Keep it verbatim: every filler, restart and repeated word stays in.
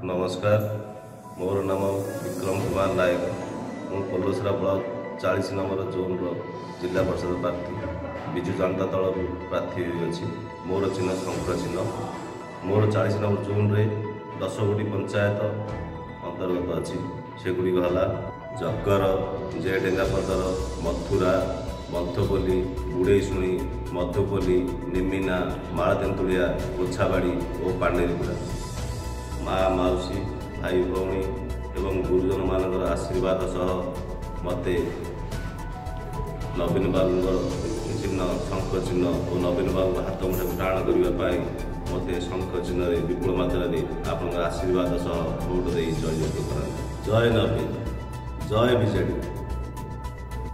नमस्कार, मोर नाम विक्रम कुमार नायक। मु पल्लसरा ब्लॉक चालीस नंबर जोन रो जिला परिषद प्रार्थी विजु जनता दल प्रार्थी अच्छी। मोर चिन्ह शंख चिन्ह। मोर चालीस नंबर जोन रे दस गोटी पंचायत अंतर्गत अच्छी। सेगुड़ी है जगर, जेडेंगापदर, मथुरा, बंथपल्ली, बुड़ेशुणी, मधुपल्ली, निमिना, मालतेंतुड़िया, गोछाबाड़ी और पांडेरीपुरा। माँ मौसी भाई भौणी एवं गुरुजन मान आशीर्वाद सह मते नवीन बाबू चिन्ह शंख चिन्ह और नवीन बाबू हाथ मुठे ग्रहण करने मते शंख चिन्ह विपुल मात्रा आपण आशीर्वाद सह भोट दे जययुक्त करा। जय नवीन, जय बीजेडी।